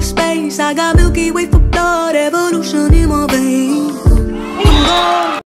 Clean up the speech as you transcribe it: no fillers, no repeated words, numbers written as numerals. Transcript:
space. I got Milky Way for blood, evolution